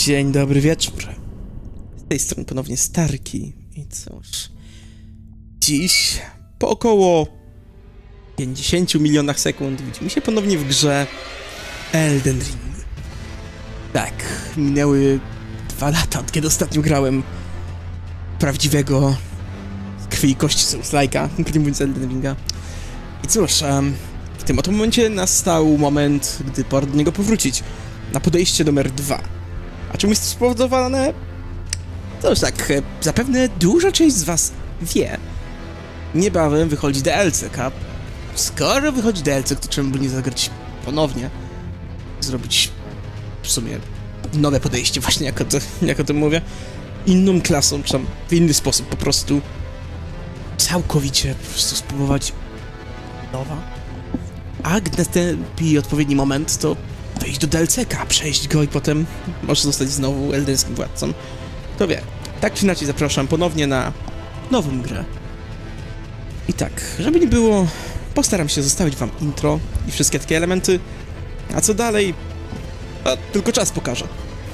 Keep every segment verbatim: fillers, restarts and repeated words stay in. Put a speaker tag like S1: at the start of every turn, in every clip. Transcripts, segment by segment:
S1: Dzień dobry wieczór. Z tej strony ponownie Starki. I cóż... Dziś, po około pięćdziesięciu milionach sekund, widzimy się ponownie w grze Elden Ring. Tak, minęły dwa lata, od kiedy ostatnio grałem prawdziwego z krwi i kości Souls-like'a, nie mówiąc Elden Ringa. I cóż, um, w tym oto momencie nastał moment, gdy pora do niego powrócić. Na podejście numer dwa. A czemu jest to spowodowane? To już tak, zapewne duża część z was wie. Niebawem wychodzi D L C Cup. Skoro wychodzi D L C, to czemu by nie zagrać ponownie? Zrobić w sumie nowe podejście, właśnie jak o, to, jak o tym mówię. Inną klasą, czy tam w inny sposób po prostu całkowicie po prostu spróbować nowa. A gdy nastąpi odpowiedni moment, to wejść do D L C K, przejść go i potem może zostać znowu elderskim władcą. Kto wie. Tak czy inaczej zapraszam ponownie na nową grę. I tak, żeby nie było, postaram się zostawić wam intro i wszystkie takie elementy. A co dalej? A, tylko czas pokaże.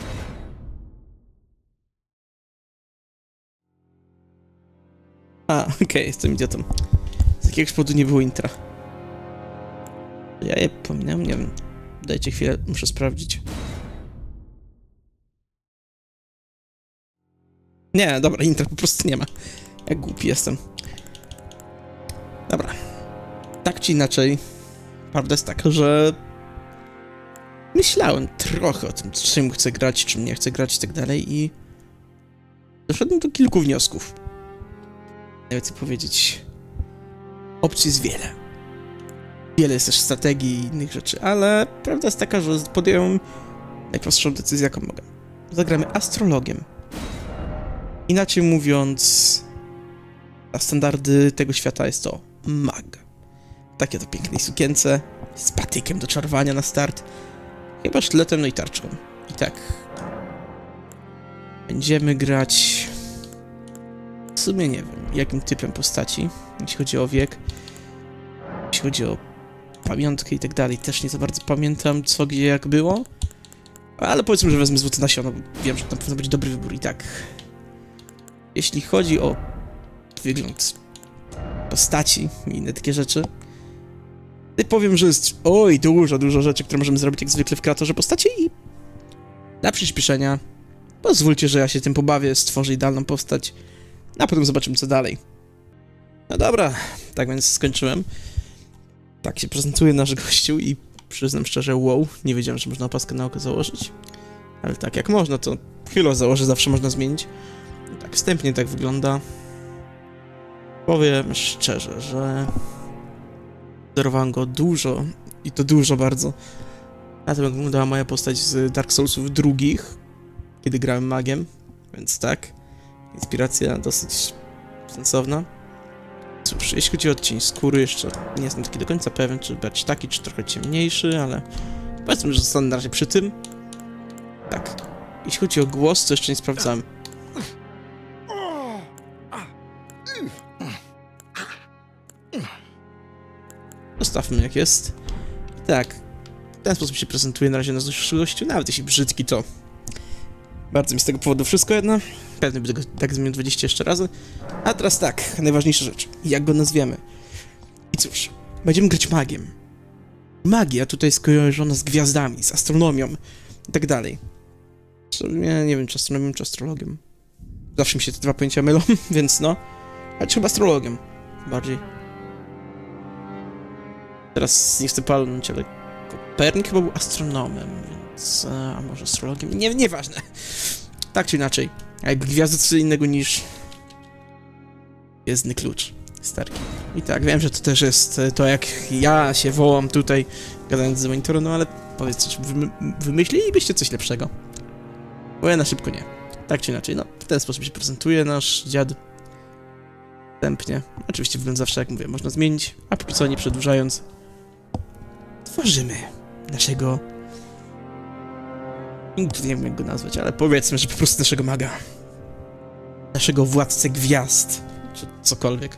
S1: A, okej, okay, jestem idiotą. Z jakiegoś powodu nie było intra. Ja je pominąłem, nie wiem. Dajcie chwilę, muszę sprawdzić. Nie, dobra, intra po prostu nie ma. Jak głupi jestem. Dobra. Tak czy inaczej, prawda jest taka, że myślałem trochę o tym, czym chcę grać, czym nie chcę grać i tak dalej i doszedłem do kilku wniosków. Nie chcę powiedzieć, opcji jest wiele. Wiele jest też strategii i innych rzeczy, ale prawda jest taka, że podjąłem najprostszą decyzję, jaką mogę. Zagramy astrologiem. Inaczej mówiąc, na standardy tego świata jest to mag. Takie to pięknej sukience, z patykiem do czarowania na start, chyba sztyletem, no i tarczą. I tak, będziemy grać, w sumie nie wiem, jakim typem postaci, jeśli chodzi o wiek, jeśli chodzi o pamiątkę i tak dalej, też nie za bardzo pamiętam co, gdzie, jak było, ale powiedzmy, że wezmę złote nasiono, bo wiem, że to na pewno będzie dobry wybór i tak. Jeśli chodzi o wygląd postaci i inne takie rzeczy, to powiem, że jest oj, dużo, dużo rzeczy, które możemy zrobić jak zwykle w kreatorze postaci i dla przyspieszenia pozwólcie, że ja się tym pobawię, stworzę idealną postać, a potem zobaczymy co dalej. No dobra, tak więc skończyłem. Tak się prezentuje nasz gościu i przyznam szczerze, wow, nie wiedziałem, że można opaskę na oko założyć. Ale tak jak można, to chwilę założę, zawsze można zmienić. I tak wstępnie tak wygląda. Powiem szczerze, że zerowałem go dużo i to dużo bardzo. Na tym jak wyglądała moja postać z Dark Soulsów drugich, kiedy grałem magiem, więc tak, inspiracja dosyć sensowna. Cóż, jeśli chodzi o odcień skóry, jeszcze nie jestem taki do końca pewien, czy być taki, czy trochę ciemniejszy, ale powiedzmy, że zostanę na razie przy tym. Tak, jeśli chodzi o głos, to jeszcze nie sprawdzałem. Zostawmy jak jest. I tak, w ten sposób się prezentuje na razie na gościu, nawet jeśli brzydki, to bardzo mi z tego powodu wszystko jedno. Pewnie będę go tak zmienił dwadzieścia jeszcze razy. A teraz tak, najważniejsza rzecz. Jak go nazwiemy? I cóż, będziemy grać magiem. Magia tutaj jest skojarzona z gwiazdami, z astronomią i tak dalej. Ja nie wiem, czy astronomią, czy astrologiem. Zawsze mi się te dwa pojęcia mylą, więc no. Ale chyba astrologiem. Bardziej. Teraz nie chcę palnąć, ale Kopernik chyba był astronomem, więc... A może astrologiem? Nie, nieważne. Tak czy inaczej. A jak gwiazdy co innego niż... Gwiezdny klucz. Starki. I tak, wiem, że to też jest to, jak ja się wołam tutaj, gadając z monitoru, no ale powiedzcie, czy wy wymyślilibyście coś lepszego? Bo ja na szybko nie. Tak czy inaczej, no, w ten sposób się prezentuje nasz dziad. Wstępnie. Oczywiście wygląd zawsze, jak mówię, można zmienić, a póki co nie przedłużając, tworzymy naszego... Nie wiem, jak go nazwać, ale powiedzmy, że po prostu naszego maga. Naszego władcę gwiazd, czy cokolwiek.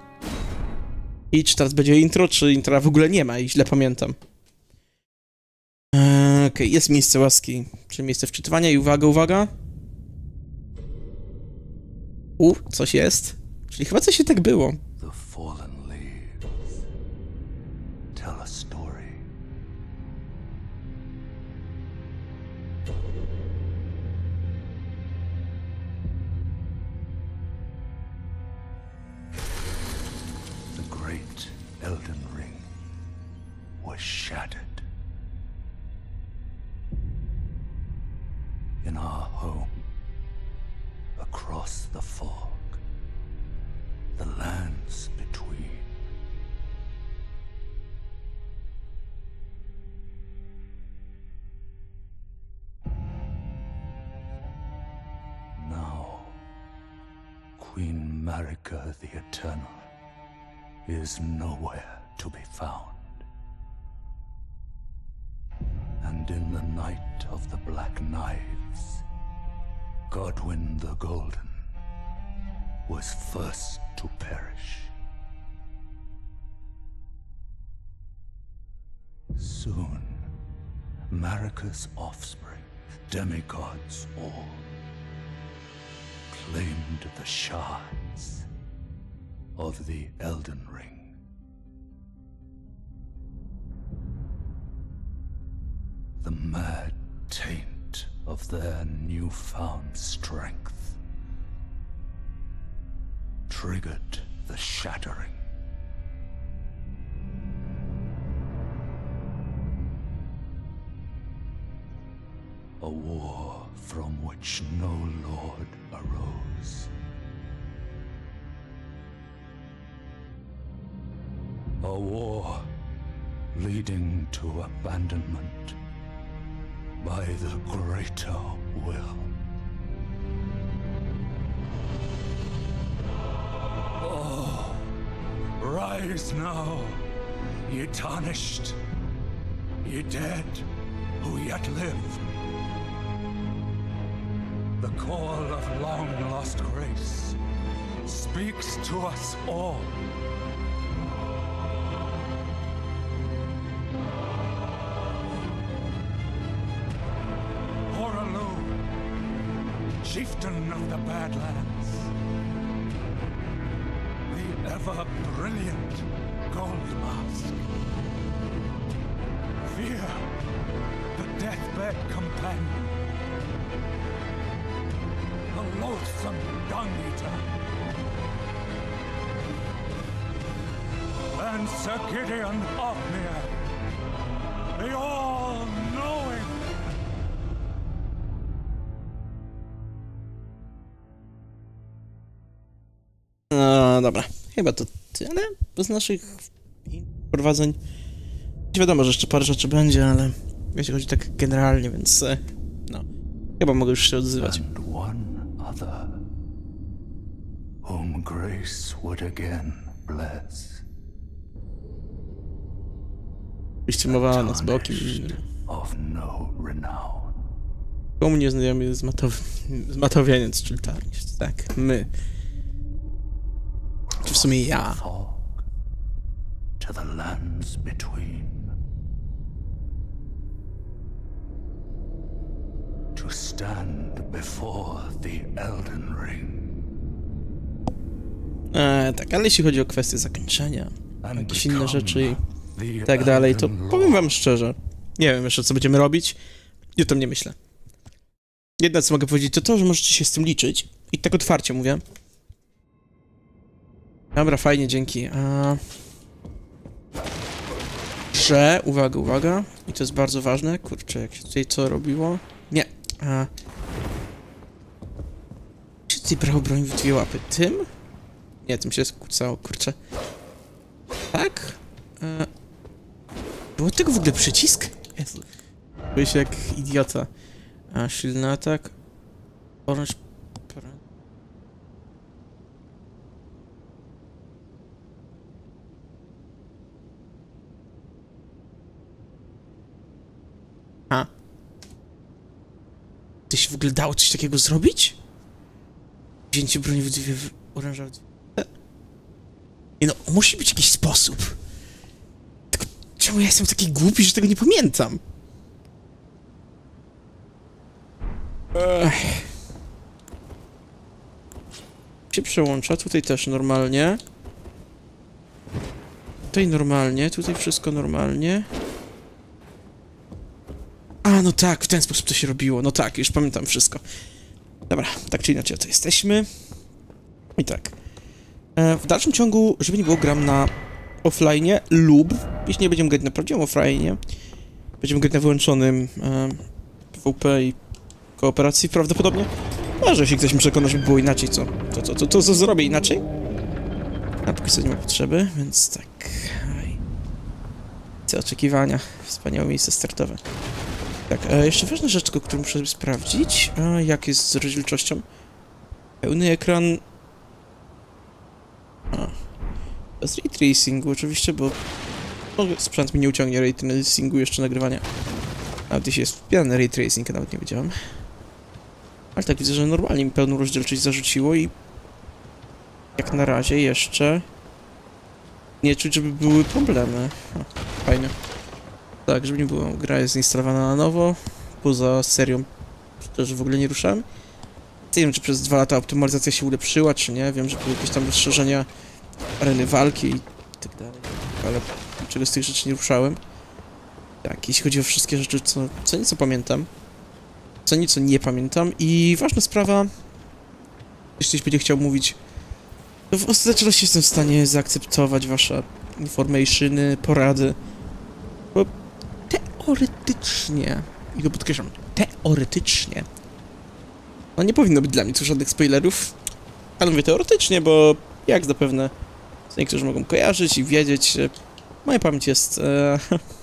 S1: I czy teraz będzie intro, czy intra w ogóle nie ma i źle pamiętam. Okej, Okej, jest miejsce łaski, czyli miejsce wczytywania i uwaga, uwaga. U, coś jest. Czyli chyba coś się tak było.
S2: The fallen leaves tell a story. The great Elden Ring was shattered. In our home, across the fog, the lands between. Now, Queen Marika the Eternal is nowhere to be found. And in the night of the Black Knives, Godwyn the Golden was first to perish. Soon, Marika's offspring, demigods all, claimed the shards of the Elden Ring. The mad taint of their newfound strength triggered the shattering. A war from which no lord arose. A war leading to abandonment by the greater will. Oh, rise now, ye tarnished, ye dead who yet live. The call of long-lost grace speaks to us all. Chieftain of the Badlands, the ever-brilliant Gold Mask. Fear, the deathbed companion, the loathsome Dung-Eater, and Sir Gideon Ofnir, the all-knowing.
S1: No dobra, chyba to tyle z naszych prowadzeń. Nie wiadomo, że jeszcze parę rzeczy będzie, ale jeśli chodzi tak generalnie, więc no, chyba mogę już się odzywać.
S2: And one other, whom grace would again bless.
S1: Oczywiście mowa nas bokiem.
S2: Of no renown.
S1: Komu nie znajomych z, Matow z Matowianiec, czyli Tarnisz, tak, my. Czy w sumie ja.
S2: To the lands between. To stand before the Elden Ring.
S1: E, tak, ale jeśli chodzi o kwestię zakończenia, jakieś inne rzeczy i tak dalej, to powiem wam szczerze, nie wiem jeszcze co będziemy robić i o tym nie myślę. Jedno co mogę powiedzieć to to, że możecie się z tym liczyć i tak otwarcie mówię. Dobra, fajnie, dzięki. A... Że, uwaga, uwaga, i to jest bardzo ważne, kurczę, jak się tutaj co robiło? Nie. A... Czy ty brał broń w dwie łapy? Tym? Nie, tym się skłócało, kurczę. Tak? A... Było tego w ogóle przycisk? Jezu. Byłem się jak idiota. A, silny atak. Orange... A. Ty się w ogóle dało coś takiego zrobić? Wzięcie broni w dwie oręża. Nie no, musi być jakiś sposób. Tylko czemu ja jestem taki głupi, że tego nie pamiętam? Ech. Się przełącza, tutaj też normalnie. Tutaj normalnie, tutaj wszystko normalnie. A, no tak, w ten sposób to się robiło. No tak, już pamiętam wszystko. Dobra, tak czy inaczej, to jesteśmy. I tak. E, w dalszym ciągu, żeby nie było, gram na offline lub, jeśli nie będziemy grać na prawdziwym offline, będziemy grać na wyłączonym e, PvP i kooperacji prawdopodobnie. Może się ktoś mi przekona, żeby było inaczej, co? To, to, to, to, co zrobię inaczej? A póki co nie ma potrzeby, więc tak. Co oczekiwania? Wspaniałe miejsce startowe. Tak, e, jeszcze ważna rzecz, tylko, którą muszę sprawdzić. E, jak jest z rozdzielczością? Pełny ekran. A. Bez ray tracingu oczywiście, bo no, sprzęt mi nie uciągnie ray tracingu jeszcze nagrywania. Nawet jeśli jest wpierany ray tracing, nawet nie wiedziałem. Ale tak, widzę, że normalnie mi pełną rozdzielczość zarzuciło i jak na razie jeszcze nie czuć, żeby były problemy. O, fajnie. Tak, żeby nie było, gra jest instalowana na nowo, poza serią też w ogóle nie ruszałem. Nie wiem, czy przez dwa lata optymalizacja się ulepszyła, czy nie, wiem, że były jakieś tam rozszerzenia areny walki i tak dalej, ale niczego z tych rzeczy nie ruszałem. Tak, jeśli chodzi o wszystkie rzeczy, co, co nieco pamiętam, co nieco nie pamiętam i ważna sprawa, jeśli ktoś będzie chciał mówić, to w ostateczności jestem w stanie zaakceptować wasze informationy, porady, bo teoretycznie, i to podkreślam, teoretycznie, no nie powinno być dla mnie tu żadnych spoilerów, ale mówię teoretycznie, bo jak zapewne niektórzy mogą kojarzyć i wiedzieć, moja pamięć jest e,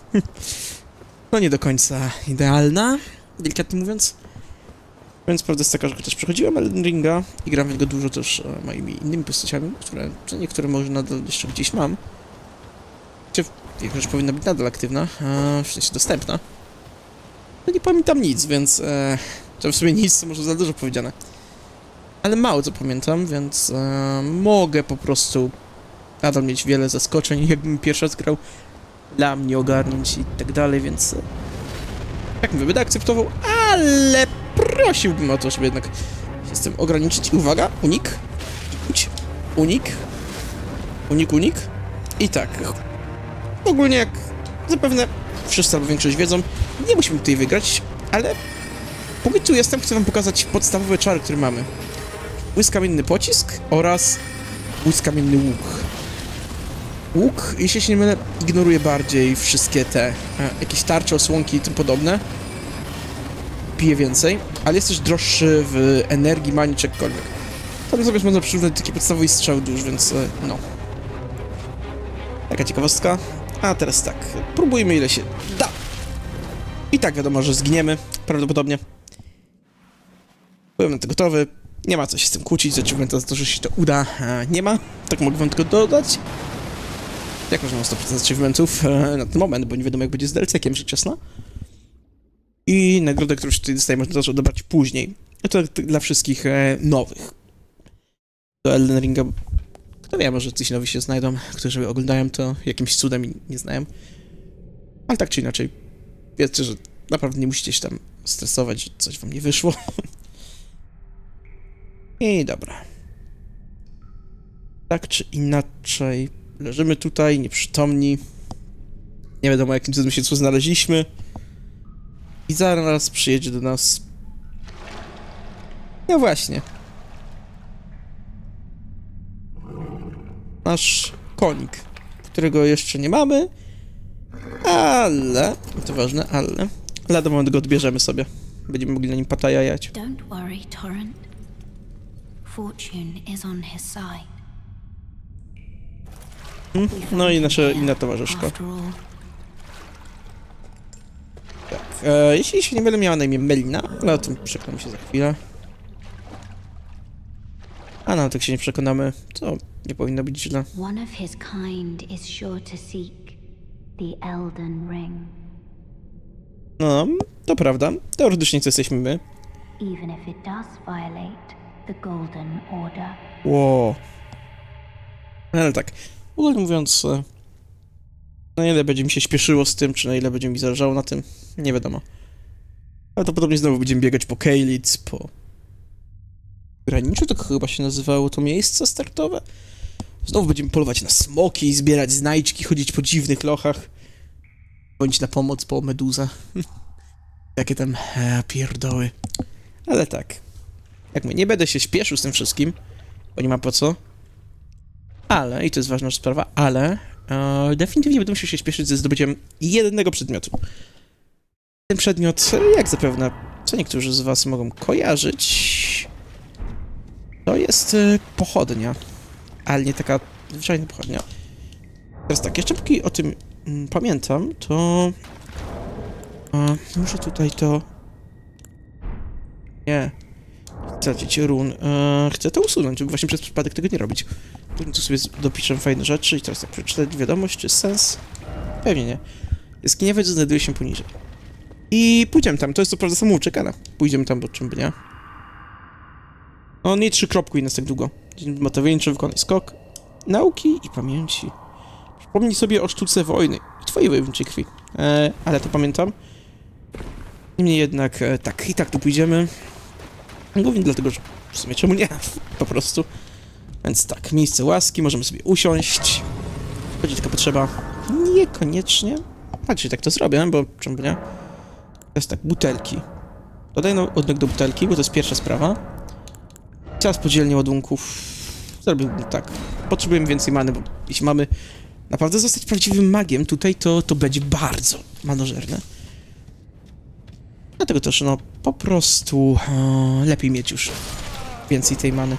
S1: no nie do końca idealna, delikatnie mówiąc. Więc prawda jest taka, że też przechodziłem Elden Ringa i gram w niego dużo też e, moimi innymi postaciami, które, czy niektóre może nadal jeszcze gdzieś mam. Czy większość powinna być nadal aktywna, e, w sensie dostępna. No nie pamiętam nic, więc e, to w sumie nic, co może za dużo powiedziane. Ale mało co pamiętam, więc e, mogę po prostu nadal mieć wiele zaskoczeń, jakbym pierwszy raz grał, dla mnie ogarnięć i tak dalej, więc e, jak mówię, będę akceptował, ale prosiłbym o to, żeby jednak się z tym ograniczyć. I uwaga, unik, unik, unik, unik, unik i tak. Ogólnie jak zapewne wszyscy albo większość wiedzą, nie musimy tutaj wygrać, ale póki tu jestem, chcę wam pokazać podstawowe czary, które mamy. Błyskamienny pocisk oraz błyskamienny łuk. Łuk, jeśli się nie mylę, ignoruje bardziej wszystkie te e, jakieś tarcze, osłonki i tym podobne. Pije więcej, ale jest też droższy w energii, mani, czegokolwiek. Tam sobie można przyrównać taki podstawowy strzał dusz, więc e, no. Taka ciekawostka. A teraz tak, próbujmy ile się da. I tak wiadomo, że zginiemy, prawdopodobnie. Byłem na to gotowy. Nie ma co się z tym kłócić, z achievementa za to, że się to uda. E, nie ma. Tak mogę wam tylko dodać. Jak można mam sto procent achievementów e, na ten moment, bo nie wiadomo jak będzie z D L C-kiem rzecz jasna. I nagrodę, którą tutaj dostaję, można też odebrać później. To dla wszystkich e, nowych. Do Elden Ringa. Kto wie, może coś nowi się znajdą, którzy oglądają to jakimś cudem i nie znają. Ale tak czy inaczej, wiedzcie, że naprawdę nie musicie się tam stresować, że coś wam nie wyszło. I dobra. Tak czy inaczej, leżymy tutaj, nieprzytomni. Nie wiadomo, jakim cudem się tu znaleźliśmy. I zaraz przyjedzie do nas... No właśnie. Nasz konik, którego jeszcze nie mamy. Ale... To ważne, ale... Lada moment go odbierzemy sobie. Będziemy mogli na nim patajajać.
S3: Don't worry, Torrent. Fortune is on his side.
S1: Hmm? No i nasza inna towarzyszka. Tak, e, jeśli się nie mylę, miała na imię Melina, ale o tym przekonam się za chwilę. A no, tak się nie przekonamy, to nie powinno być źle.
S3: One of his kind is sure to seek the Elden Ring.
S1: No, to prawda. Teoretycznie to jesteśmy my.
S3: Even if it does violate the Golden Order.
S1: Wow. Ale tak, ogólnie mówiąc, na ile będzie mi się śpieszyło z tym, czy na ile będzie mi zależało na tym, nie wiadomo. Prawdopodobnie znowu będziemy biegać po Caelid, po... Graniczu to chyba się nazywało to miejsce startowe. Znowu będziemy polować na smoki, zbierać znajdźki, chodzić po dziwnych lochach. Bądź na pomoc po meduzę. Jakie tam e, pierdoły. Ale tak. Jak mówię, nie będę się śpieszył z tym wszystkim, bo nie ma po co. Ale, i to jest ważna sprawa, ale e, definitywnie będę musiał się śpieszyć ze zdobyciem jednego przedmiotu. Ten przedmiot, jak zapewne co niektórzy z was mogą kojarzyć, to jest e, pochodnia. Ale nie taka zwyczajna pochodnia. Teraz tak, jeszcze póki o tym mm, pamiętam, to... A, muszę tutaj to... Nie. Tracić run. E, chcę to usunąć, żeby właśnie przez przypadek tego nie robić. Później tu sobie dopiszę fajne rzeczy i teraz tak przeczytać wiadomość, czy sens? Pewnie nie. Jaskinia wiedzy znajduje się poniżej. I pójdziemy tam, to jest co prawda samouczekane. Pójdziemy tam, bo czym by nie. No nie trzy kropki nas tak długo. Matowieńczy, wykonaj skok. Nauki i pamięci. Przypomnij sobie o sztuce wojny i twojej wojowniczej krwi. E, ale to pamiętam. Niemniej jednak, e, tak, i tak tu pójdziemy. Głównie dlatego, że w sumie czemu nie? Po prostu. Więc tak, miejsce łaski, możemy sobie usiąść. Chodzi tylko potrzeba niekoniecznie. Patrzcie, tak to zrobię, bo czemu nie? To jest tak, butelki. Dodaj no, odnek do butelki, bo to jest pierwsza sprawa. Teraz podzielnie ładunków. Zrobiłbym tak. Potrzebujemy więcej many, bo jeśli mamy naprawdę zostać prawdziwym magiem tutaj, to to będzie bardzo manożerne. Dlatego też, no, po prostu o, lepiej mieć już więcej tej many.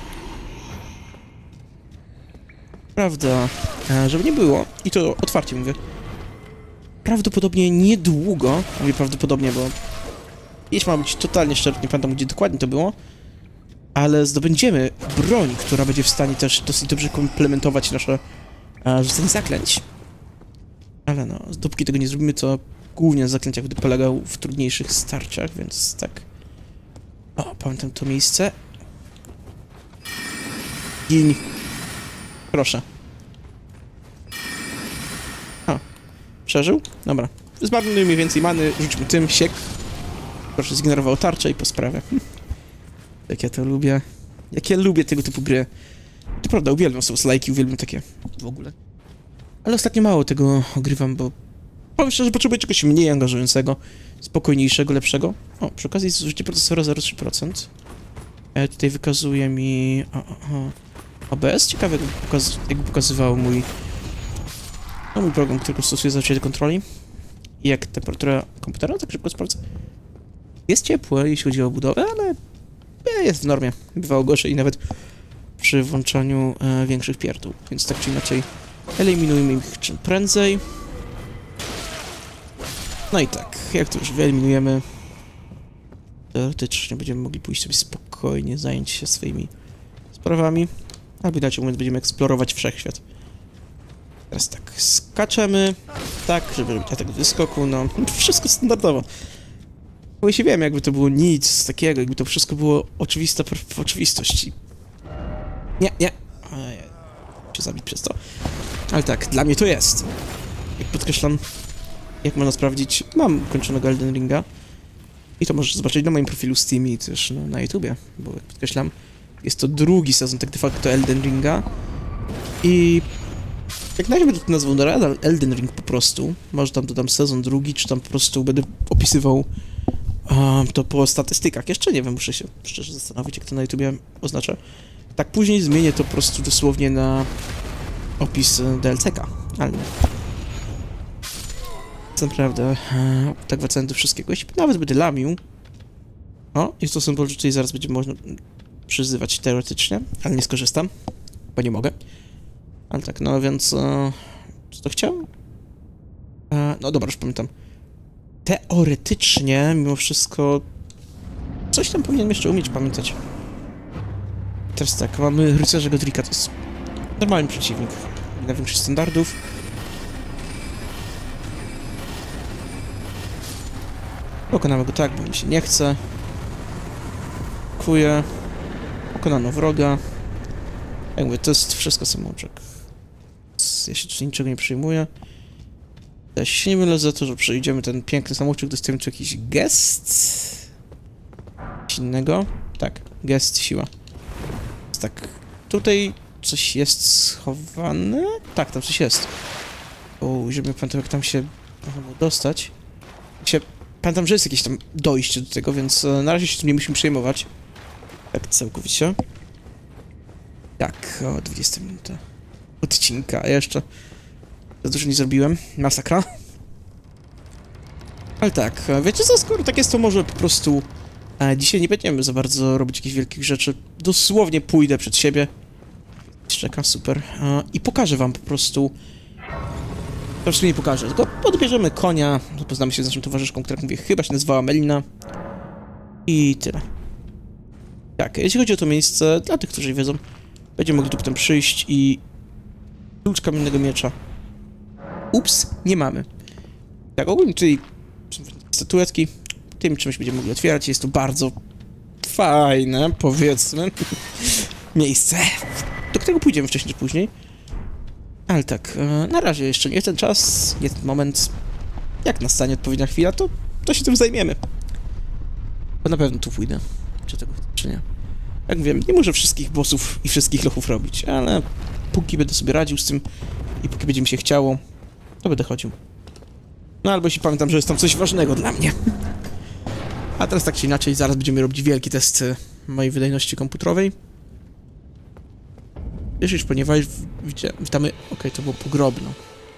S1: Prawda, żeby nie było, i to otwarcie mówię, prawdopodobnie niedługo, mówię prawdopodobnie, bo jeśli mam być totalnie szczery, nie pamiętam, gdzie dokładnie to było, ale zdobędziemy broń, która będzie w stanie też dosyć dobrze komplementować nasze e, rzucenie zaklęć. Ale no, dopóki tego nie zrobimy, to głównie na zaklęciach będę polegał w trudniejszych starciach, więc tak. O, pamiętam to miejsce. Gin. Proszę. A, przeżył? Dobra. Zmarnujmy więcej many, rzućmy tym, siek. Proszę, zignorował tarczę i po sprawie. Jak ja to lubię. Jak ja lubię tego typu gry. To prawda, uwielbiam Souls-like'i, uwielbiam takie w ogóle. Ale ostatnio mało tego ogrywam, bo powiem szczerze, potrzebuję czegoś mniej angażującego, spokojniejszego, lepszego. O, przy okazji zużycie procesora zero przecinek trzy procent. E, tutaj wykazuje mi o, o, o. O B S. Ciekawe, jakby, pokaz jakby pokazywał mój no, mój program, którego stosuję zazwyczaj do kontroli. I jak temperatura komputera, tak szybko sprawdzę. Jest ciepłe, jeśli chodzi o budowę, ale jest w normie. Bywało gorzej i nawet przy włączaniu e, większych pierdół. Więc tak czy inaczej eliminujmy ich czym prędzej. No i tak, jak to już wyeliminujemy, teoretycznie będziemy mogli pójść sobie spokojnie, zająć się swoimi sprawami. Albo inaczej mówiąc, będziemy eksplorować wszechświat. Teraz tak, skaczemy, tak, żeby robić atak wyskoku, no, wszystko standardowo. Bo jeśli wiem, jakby to było nic takiego, jakby to wszystko było oczywista w oczywistości. Nie, nie. Ojej, się zabić przez to. Ale tak, dla mnie to jest. Jak podkreślam, jak można sprawdzić, mam kończonego Elden Ringa. I to możesz zobaczyć na moim profilu Steam i też no, na YouTubie, bo jak podkreślam, jest to drugi sezon tak de facto Elden Ringa. I jak na razie będę to nazwał nadal Elden Ring po prostu. Może tam dodam sezon drugi, czy tam po prostu będę opisywał um, to po statystykach. Jeszcze nie wiem, muszę się szczerze zastanowić, jak to na YouTubie oznacza. Tak później zmienię to po prostu dosłownie na opis D L C ka, ale nie. Naprawdę, e, tak wracając do wszystkiego, jeśli nawet będę lamił. O, jest to symbol, że tutaj zaraz będzie można przyzywać teoretycznie, ale nie skorzystam, bo nie mogę. Ale tak, no więc, e, co to chciałem? E, no dobra, już pamiętam. Teoretycznie, mimo wszystko, coś tam powinienem jeszcze umieć pamiętać. Teraz tak, mamy rycerza Godrika, to jest normalny przeciwnik, na większość standardów. Pokonamy go tak, bo mi się nie chce. Dziękuję. Pokonano wroga. Jak mówię, to jest wszystko samouczek. Ja się tutaj niczego nie przyjmuję. Ja się nie mylę za to, że przejdziemy ten piękny samouczek, dostajemy tu jakiś gest. coś innego. Tak, gest, siła. Tak, tutaj coś jest schowane? Tak, tam coś jest. O, żeby pamiętam, jak tam się można było dostać. Się, pamiętam, że jest jakieś tam dojście do tego, więc na razie się tu nie musimy przejmować. Tak, całkowicie. Tak, o, dwudziesta minuta odcinka, a jeszcze za dużo nie zrobiłem. Masakra. Ale tak, wiecie co, skoro tak jest, to może po prostu e, dzisiaj nie będziemy za bardzo robić jakichś wielkich rzeczy. Dosłownie pójdę przed siebie. Czeka, super. E, I pokażę wam po prostu... To w sumie nie pokażę, tylko podbierzemy konia, zapoznamy się z naszą towarzyszką, która, jak mówię, chyba się nazywała Melina. I tyle. Tak, jeśli chodzi o to miejsce, dla tych, którzy wiedzą, będziemy mogli tu potem przyjść i... Klucz kamiennego miecza. Ups, nie mamy. Tak, ogólnie, czyli statuetki, tym czymś będziemy mogli otwierać, jest to bardzo fajne, powiedzmy, miejsce, do którego pójdziemy wcześniej czy później. Ale tak, na razie jeszcze nie ten czas, nie ten moment. Jak nastanie odpowiednia chwila, to, to się tym zajmiemy. Bo na pewno tu pójdę, czy tego chcę, czy nie. Jak wiem, nie muszę wszystkich bossów i wszystkich lochów robić, ale póki będę sobie radził z tym i póki będzie mi się chciało, to będę chodził. No albo jeśli pamiętam, że jest tam coś ważnego dla mnie. A teraz tak czy inaczej, zaraz będziemy robić wielki test mojej wydajności komputerowej. Wiesz, ponieważ witamy... Okej, okay, to było pogrobno.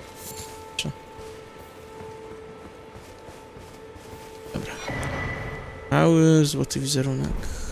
S1: Dobra. Mały, złoty wizerunek.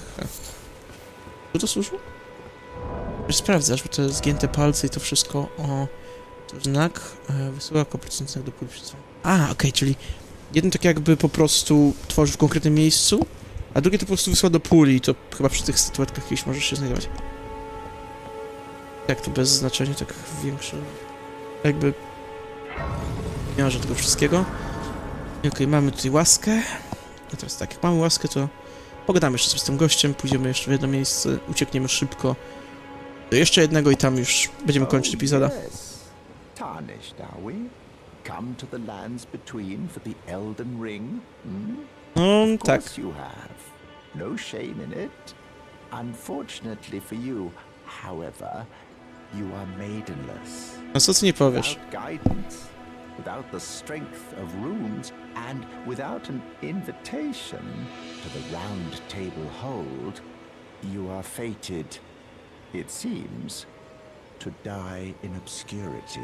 S1: Co to służyło? Sprawdzasz, bo to zgięte palce i to wszystko o... To znak e, wysyła kooperacyjny znak do puli przetrwania. A, okej, okay, czyli jeden tak jakby po prostu tworzy w konkretnym miejscu, a drugie to po prostu wysyła do puli i to chyba przy tych statuetkach jakieś możesz się znajdować. Tak, to bez znaczenia, tak większe... Jakby... Nie ma tego wszystkiego. Okej, okay, mamy tutaj łaskę. A teraz tak, jak mamy łaskę, to pogadamy jeszcze sobie z tym gościem, pójdziemy jeszcze w jedno miejsce, uciekniemy szybko do jeszcze jednego i tam już będziemy kończyć epizoda.
S4: Tarnished, are we? Come to the lands between for the Elden Ring? Hmm?
S1: No,
S4: of
S1: tak.
S4: course you have. No shame in it. Unfortunately for you, however, you are maidenless.
S1: No co ty nie powiesz?
S4: Without guidance, without the strength of runes, and without an invitation to the Round Table Hold, you are fated, it seems, to die in obscurity.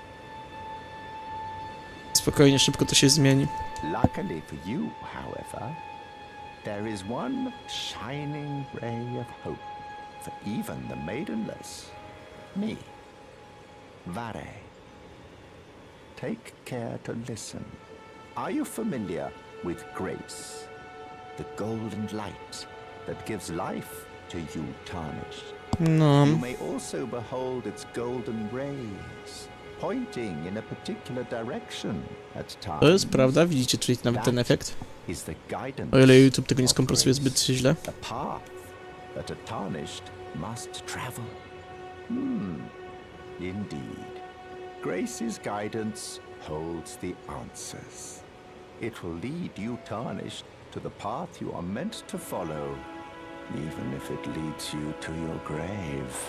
S1: Spokojnie, szybko to się zmieni.
S4: Luckily for you, however, there is one shining ray of hope for even the maidenless. Me, Vare. Take care to listen. Are you familiar with grace? The golden light that gives life to you tarnished.
S1: No.
S4: You may also behold its golden rays, pointing in a particular direction at times.
S1: To jest prawda, widzicie, czyli nawet ten efekt.
S4: Is the guidance
S1: O ile YouTube tego nie skompresuje zbyt źle.
S4: the path that a tarnished must travel. Hmm, indeed. Grace's guidance holds the answers. It will lead you tarnished to the path you are meant to follow, even if it leads you to your grave.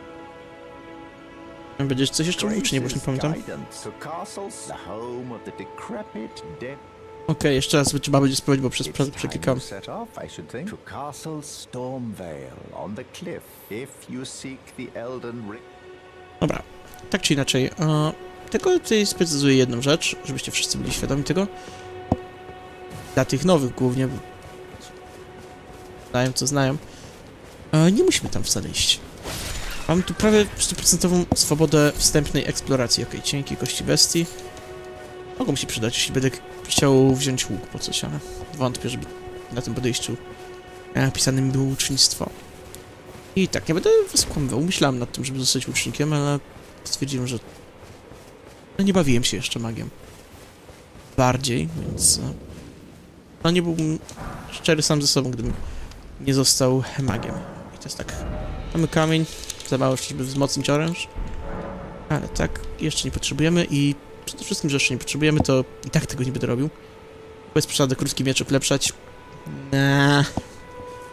S1: Będziesz coś jeszcze mówił, czy nie, bo już nie pamiętam.
S4: To castles, the home of the decrepit dead.
S1: Okej, okay, jeszcze raz trzeba będzie spróbować, bo przez przeklikam.
S4: Set off, I should think. To Castle Stormvale on the cliff, if you seek the Elden Ring.
S1: Dobra, tak czy inaczej, e, tylko tutaj sprecyzuję jedną rzecz, żebyście wszyscy byli świadomi tego. Dla tych nowych głównie, bo znają co znają, e, nie musimy tam wcale iść. Mamy tu prawie stuprocentową swobodę wstępnej eksploracji. Okej, okay, cienkie kości bestii. Mogą mi się przydać, jeśli będę chciał wziąć łuk po coś, ale wątpię, żeby na tym podejściu napisanym było łucznictwo. I tak, nie będę was kłamywał. Myślałem nad tym, żeby zostać łucznikiem, ale stwierdziłem, że no nie bawiłem się jeszcze magiem. Bardziej, więc no nie byłbym szczery sam ze sobą, gdybym nie został magiem. I to jest tak. Mamy kamień, za mało, żeby wzmocnić oręż. Ale tak, jeszcze nie potrzebujemy i przede wszystkim, że jeszcze nie potrzebujemy, to i tak tego nie będę robił. Bez przesady krótki miecz ulepszać. Nah.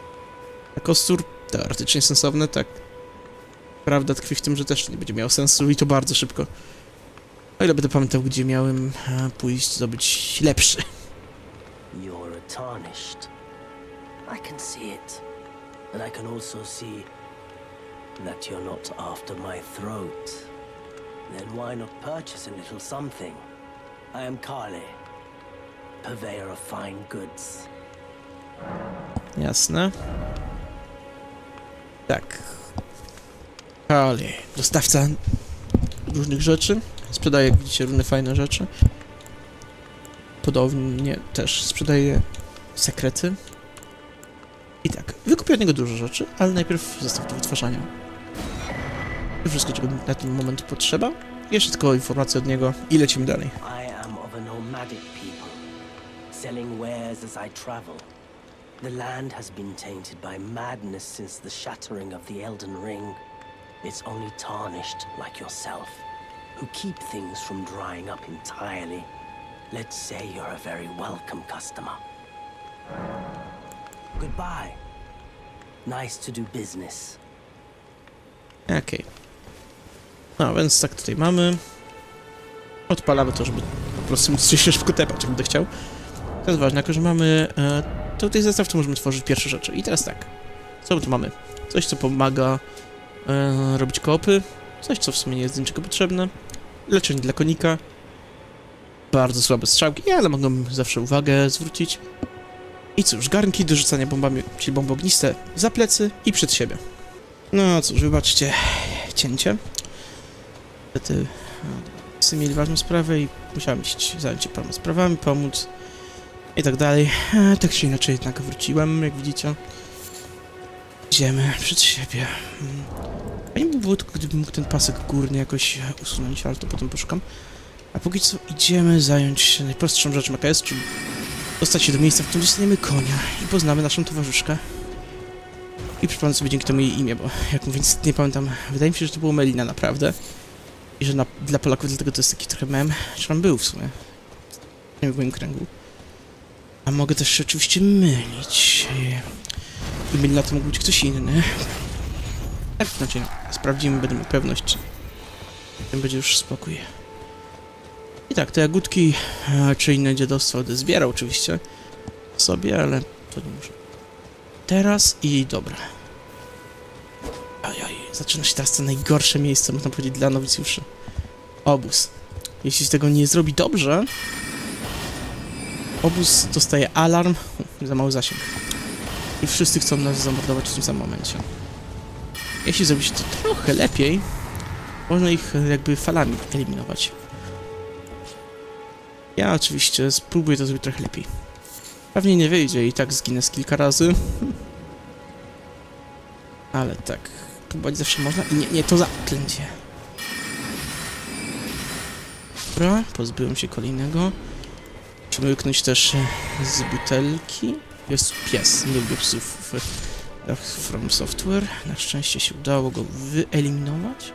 S1: Kostur teoretycznie sensowny, tak. Prawda tkwi w tym, że też nie będzie miało sensu i to bardzo szybko. O ile będę pamiętał, gdzie miałem e, pójść, zdobyć lepszy.
S5: You're a tarnished. I can see it. And I can also see that you're not after my throat. Then why not purchase a little something? I am Kale, purveyor of fine goods.
S1: Jasne. Tak. Kale, dostawca różnych rzeczy. Sprzedaje, jak widzicie, różne fajne rzeczy. Podobnie też sprzedaje sekrety. I tak, wykupię od niego dużo rzeczy, ale najpierw zestaw do wytwarzania. To wszystko, czego na ten moment potrzeba. Jeszcze tylko informacje od niego i lecimy dalej.
S5: I am of a nomadic people, selling wares as I travel. The land has been tainted by madness since the shattering of the Elden Ring. It's only tarnished like yourself, who keep things from drying up entirely. Let's say you're a very welcome customer. Goodbye. Nice to do business.
S1: Okej. Okay. No, więc tak tutaj mamy. Odpalamy to, żeby po prostu móc się szybko tepać, jak będę chciał. To jest ważne, jako że mamy e, tutaj zestaw, to możemy tworzyć pierwsze rzeczy. I teraz tak. Co my tu mamy? Coś, co pomaga e, robić koopy. Coś, co w sumie nie jest do niczego potrzebne. Leczenie dla konika. Bardzo słabe strzałki, ale mogą zawsze uwagę zwrócić. I cóż, garnki do rzucania bombami, czyli bomby ogniste za plecy i przed siebie. No cóż, wybaczcie cięcie. Niestety wszyscy mieli ważną sprawę i musiałem iść zająć się paroma sprawami, pomóc i tak dalej. E, tak czy inaczej jednak wróciłem, jak widzicie. Idziemy przed siebie. Fajnie by było tylko, gdybym mógł ten pasek górny jakoś usunąć, ale to potem poszukam. A póki co idziemy zająć się najprostszą rzeczą, jaka jest, czyli dostać się do miejsca, w którym dostaniemy konia i poznamy naszą towarzyszkę. I przypomnę sobie dzięki temu jej imię, bo jak mówię, nie pamiętam, wydaje mi się, że to było Melina naprawdę. I że na, dla Polaków dlatego to jest taki trochę mem, czy on był w sumie. Nie w moim kręgu. A mogę też się oczywiście mylić. I Melina to mógł być ktoś inny. Tak, znaczy, sprawdzimy, będę miał pewność, czy tym będzie już spokój. I tak, te jagódki, czy inne dziadostwo będę zbierał oczywiście sobie, ale to nie muszę. Teraz i dobra. Ajaj, zaczyna się teraz to najgorsze miejsce, można powiedzieć, dla nowicjuszy. Obóz. Jeśli tego nie zrobi dobrze, obóz dostaje alarm, za mały zasięg. I wszyscy chcą nas zamordować w tym samym momencie. Jeśli zrobi się to trochę lepiej, można ich jakby falami eliminować. Ja oczywiście spróbuję to zrobić trochę lepiej. Pewnie nie wyjdzie i tak zginę z kilka razy. Ale tak, próbować zawsze można. I nie, nie, to zaklęcie. Dobra, pozbyłem się kolejnego. Musimy łyknąć też z butelki. Jest pies, nie lubię psów w From Software. Na szczęście się udało go wyeliminować.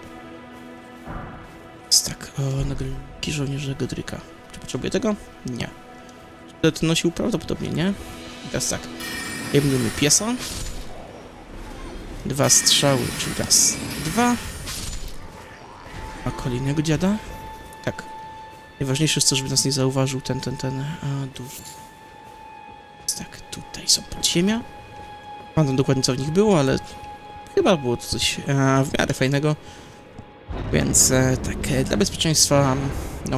S1: Jest tak, o, nagrywki żołnierza Godryka. Czy potrzebuję tego? Nie. Czy to nosił? Prawdopodobnie nie. I teraz tak. Eliminujemy piesa. Dwa strzały, czyli raz, dwa. A kolejnego dziada? Tak. Najważniejsze jest to, żeby nas nie zauważył ten, ten, ten a, duży. Więc tak, tutaj są podziemia. Pamiętam dokładnie, co w nich było, ale chyba było to coś a, w miarę fajnego. Więc e, tak, e, dla bezpieczeństwa no,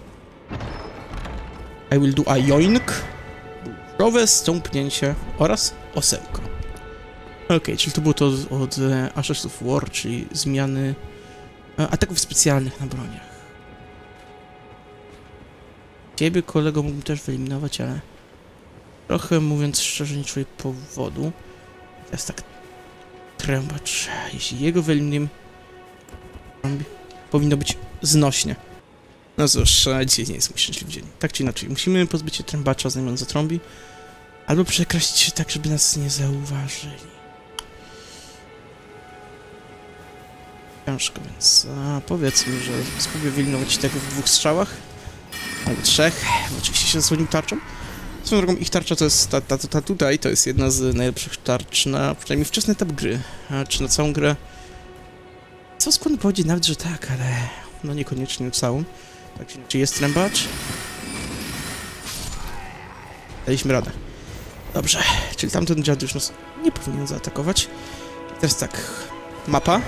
S1: I will do a joink, burowe stąpnięcie oraz osełko. Okej, okay, czyli to było to od, od e, Ashes of War, czyli zmiany e, ataków specjalnych na broniach. Ciebie, kolego, mógłbym też wyeliminować, ale trochę, mówiąc szczerze, nie czuję powodu. Teraz tak, trębacz, jeśli jego wyeliminujemy, powinno być znośnie. No cóż, dzisiaj nie jest mój szczęśliwy dzień. Tak czy inaczej, musimy pozbyć się trębacza, zanim on zatrąbi, albo przekraść się tak, żeby nas nie zauważyli. Ciężko, więc a, powiedzmy, że spróbuję wyeliminować tego w dwóch strzałach. Albo trzech, bo oczywiście się zasłonił tarczą. Swoją drogą ich tarcza to jest, ta, ta, ta tutaj, to jest jedna z najlepszych tarcz na przynajmniej wczesny etap gry, a, czy na całą grę. Co skąd powiedzieć nawet, że tak, ale no niekoniecznie na całą. Tak, czy jest trębacz? Daliśmy radę. Dobrze, czyli tamten dziad już nas nie powinien zaatakować. I teraz tak, mapa.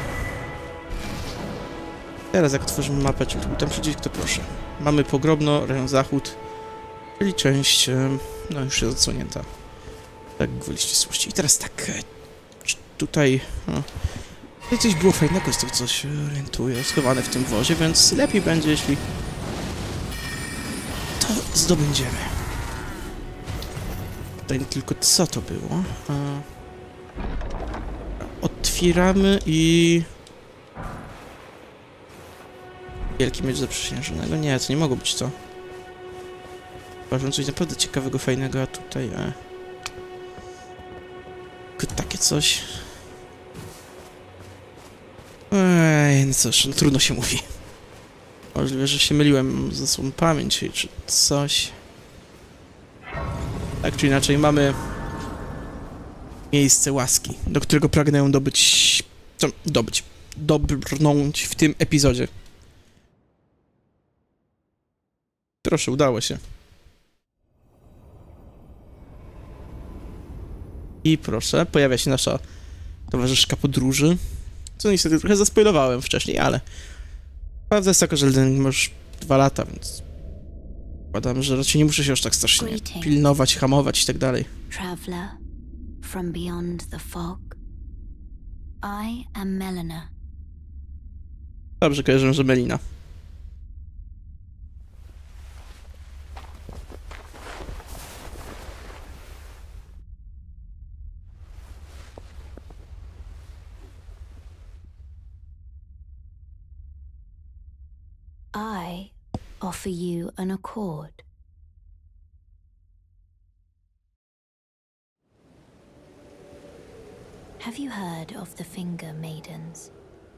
S1: Teraz jak otworzymy mapę, czyli tu tam przycisk, to proszę. Mamy Pogrobno, rejon Zachód, czyli część, no już jest odsłonięta. Tak gwoli ścisłości. I teraz tak, czy tutaj... No, tutaj coś było fajnego, z tego co się orientuję, schowane w tym wozie, więc lepiej będzie, jeśli to zdobędziemy. Tutaj tylko co to było? A... Otwieramy i... Wielki miecz zaprzysiężonego? Nie, to nie mogło być to. Uważam coś naprawdę ciekawego, fajnego, a tutaj... E... Takie coś... Ej, no cóż, no trudno się mówi. Możliwe, że się myliłem ze sobą pamięć, czy coś. Tak czy inaczej, mamy miejsce łaski, do którego pragnę dobyć... Co? Dobyć. Dobrnąć w tym epizodzie. Proszę, udało się. I proszę, pojawia się nasza towarzyszka podróży. Co niestety trochę zaspoilowałem wcześniej, ale... Prawda jest taka, że Elden Ring ma już dwa lata, więc... Zakładam, że raczej nie muszę się aż tak strasznie pilnować, hamować i tak dalej.
S3: Traveler from beyond the fog. I am Melina.
S1: Dobrze, kojarzę, że Melina.
S3: I offer you an accord. Have you heard of the Finger Maidens?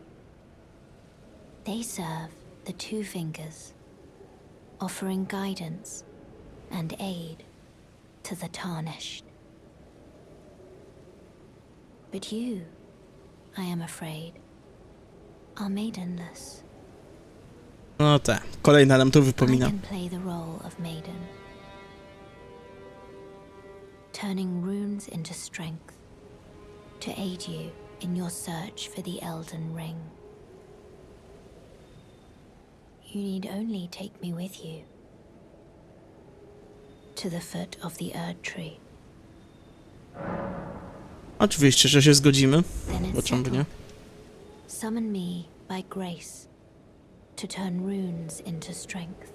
S3: They serve the Two Fingers, offering guidance and aid to the Tarnished. But you, I am afraid, are maidenless.
S1: No tak, kolejna nam to wypomina.
S3: I can play the role of maiden, turning runes into strength to aid you in your search for the Elden Ring. You need only take me with you to the foot of the Erd Tree.
S1: Oczywiście, że się zgodzimy. Bo czemu nie?
S3: Summon me by grace to turn runes into strength.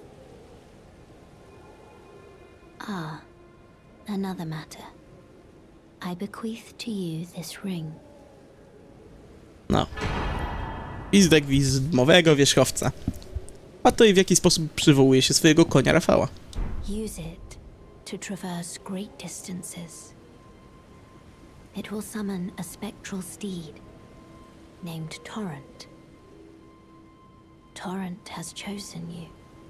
S3: Ah, another matter. I bequeath to you this ring.
S1: No. Gwizdek gwizdmowego wierzchowca. A to i w jaki sposób przywołuje się swojego konia Rafała.
S3: Use it to traverse great distances. It will summon a spectral steed named Torrent. Torrent has chosen you.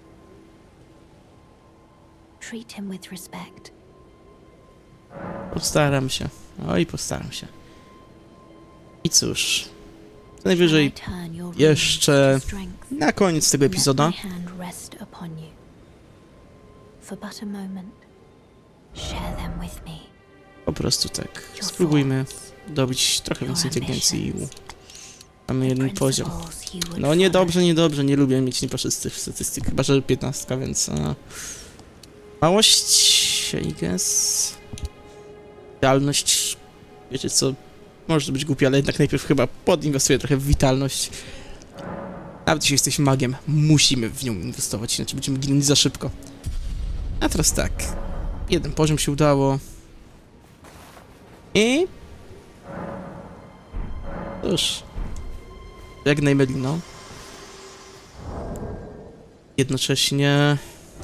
S3: Treat him with respect.
S1: Postaram się. Oj, postaram się. I cóż, co najwyżej jeszcze na koniec tego epizoda po prostu tak spróbujmy dobić trochę więcej inteligencji i mamy jeden poziom. No niedobrze, niedobrze, nie lubię mieć nieparzystych statystyk, chyba że piętnastka, więc a... małość, I guess. Witalność, wiecie co, może to być głupie, ale jednak najpierw chyba podinwestuję trochę w witalność. Nawet jeśli jesteśmy magiem, musimy w nią inwestować, inaczej będziemy ginąć za szybko. A teraz tak, jeden poziom się udało. I... Cóż, jak najmelino. Jednocześnie...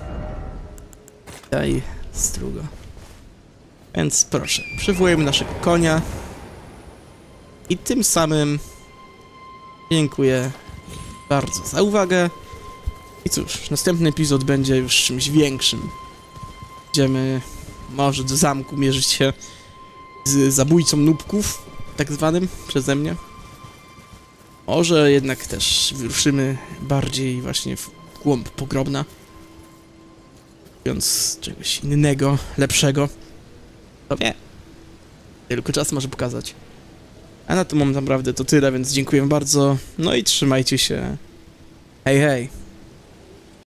S1: Daj strugo. Więc proszę, przywołujemy naszego konia. I tym samym dziękuję bardzo za uwagę. I cóż, następny epizod będzie już czymś większym. Będziemy może do zamku mierzyć się z zabójcą nubków, tak zwanym, przeze mnie. Może jednak też wyruszymy bardziej właśnie w głąb pogrobna. Mówiąc czegoś innego, lepszego. To wie. Tylko czas może pokazać. A na tym mam naprawdę to tyle, więc dziękuję bardzo. No i trzymajcie się. Hej, hej.